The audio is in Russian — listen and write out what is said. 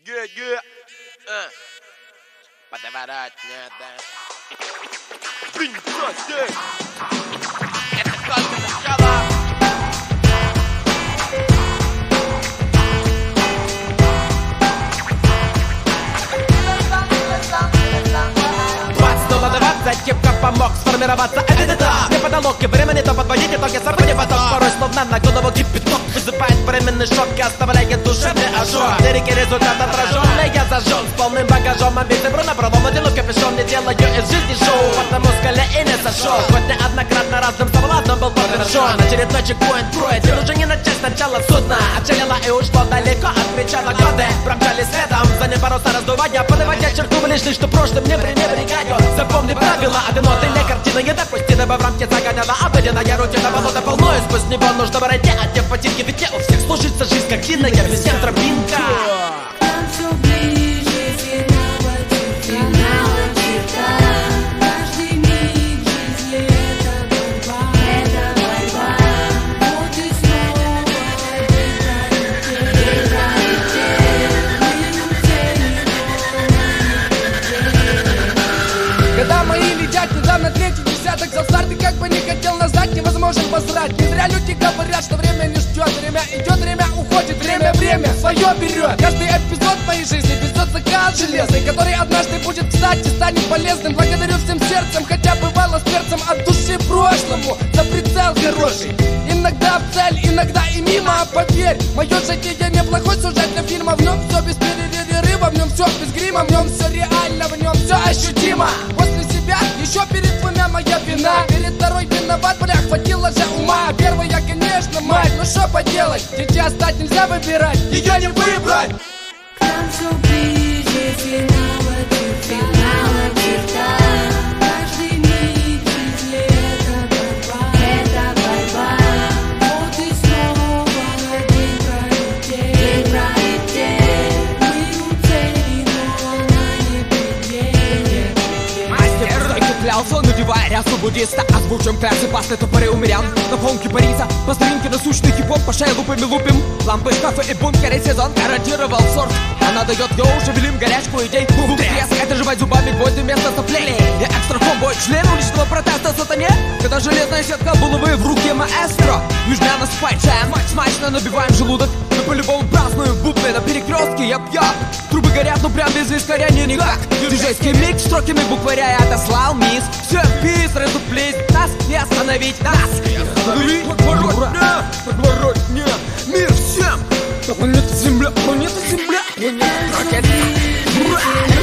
Подворать надо. Блин, брось, это только начало. Кепка помог сформироваться, это да. Не потолок, и времени то подводить итоги, событий поток. Порой словно на голову кипяток вызывает временный шок и оставляет душевный ожог. Лирики результат отраженный, я зажжен с полным багажом. Амбиции бруно пролом, надену капюшон, не делаю из жизни шоу, потому скаля и не сошел. Хоть неоднократно разным совладом был подтвержден. Очередной чекпоинт кроет, и уже не начать сначала судна. Отчалило и ушло далеко от причала годы. Промчались следом, за ним паруса раздувая, подавая черту в лишний, что прошлым не пренебрегаю. Запомни правила, одиноты не картина, недопустимого в рамки загоняла обыденная рутина, болото полно, и сквозь него нужно пройти, одев ботинки, ведь не у всех служится жизнь как длинная, без всем тропинка. Там все ближе, финала черта. Каждый миг жизни это борьба. Вот и снова день пролетел. Когда мои летят, недавно третий десяток за старт, и как бы не хотел назад, невозможно возрать. Не зря люди говорят, что время не ждет. Время идет, время уходит, время свое берет. Каждый эпизод моей жизни везет заказ железный, который однажды будет, кстати, станет полезным. Благодарю всем сердцем, хотя бывало с перцем от души прошлому за прицел хороший. Иногда в цель, иногда и мимо, поверь. Мое житие неплохой сюжет для фильма. В нем все без перерыва, в нем все без грима, в нем все реально, в нем все ощутимо. После себя еще перед двумя моя вина, перед второй виноват, бля, хватило же ума. Первая, конечно, мать, ну что поделать, сейчас стать нельзя выбирать, ее не выбрать. Там все ближе, финала черта. Каждый миг жизни это борьба. Вот и снова день пролетел. Мы у цели, но она не пределе. Мастер стойки клялся, надевая рясу буддиста. Озвучим классы пасты, топоры умерян. На фонке Бориса, по старинке насущный хип-хоп. По шее лупами лупим, лампы, шкафы и бункеры. Сезон гарантировал сорт. Она дает йоу, шевелим горячку идей. Бум, треск, это жевать зубами гвозди вместо соплей. Я экстра комбой, член уличного протеста сатане. Когда железная сетка булавы в руке маэстро. Южня насыпает чаем, смачно набиваем желудок. Мы по-любому празднуем бубны на перекрестке. Яп-яп, трубы горят, но прям без искоряния никак. Диджейский микс строками букваря я отослал мисс. Всем пиз, разуплись, нас не остановить, нас не остановить. Подворотня, мир всем. Планета Земля, планета Земля, планета ракет.